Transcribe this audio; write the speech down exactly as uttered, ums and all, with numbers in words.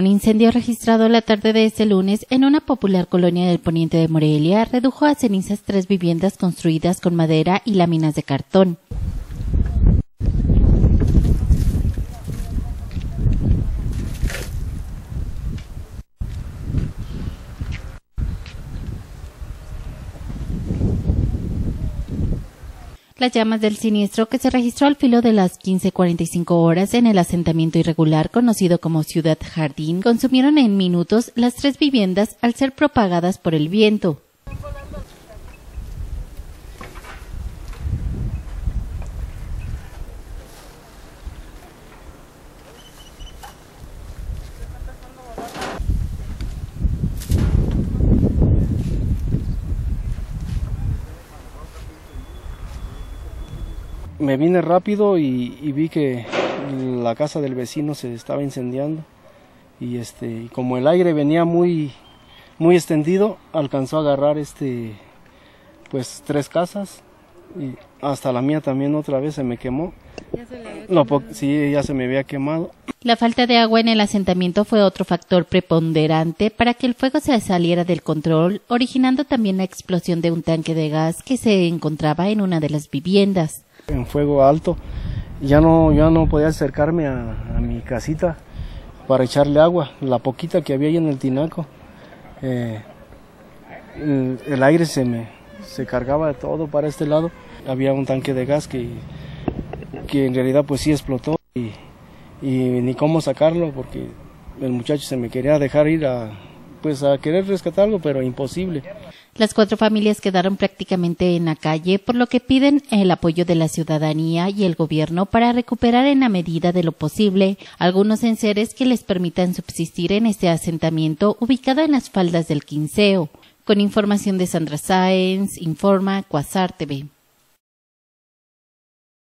Un incendio registrado la tarde de este lunes en una popular colonia del poniente de Morelia redujo a cenizas tres viviendas construidas con madera y láminas de cartón. Las llamas del siniestro, que se registró al filo de las quince cuarenta y cinco horas en el asentamiento irregular conocido como Ciudad Jardín, consumieron en minutos las tres viviendas al ser propagadas por el viento. Me vine rápido y, y vi que la casa del vecino se estaba incendiando y este, como el aire venía muy, muy extendido, alcanzó a agarrar este, pues tres casas y hasta la mía también otra vez se me quemó. ¿Ya se le había quemado? No, sí, ya se me había quemado. La falta de agua en el asentamiento fue otro factor preponderante para que el fuego se saliera del control, originando también la explosión de un tanque de gas que se encontraba en una de las viviendas. En fuego alto, ya no, ya no podía acercarme a, a mi casita para echarle agua, la poquita que había ahí en el tinaco. Eh, el, el aire se me se cargaba de todo para este lado. Había un tanque de gas que, que en realidad pues sí explotó y, y ni cómo sacarlo porque el muchacho se me quería dejar ir a, pues a querer rescatarlo, pero imposible. Las cuatro familias quedaron prácticamente en la calle, por lo que piden el apoyo de la ciudadanía y el gobierno para recuperar en la medida de lo posible algunos enseres que les permitan subsistir en este asentamiento ubicado en las faldas del Quinceo. Con información de Sandra Sáenz, informa Quasar T V.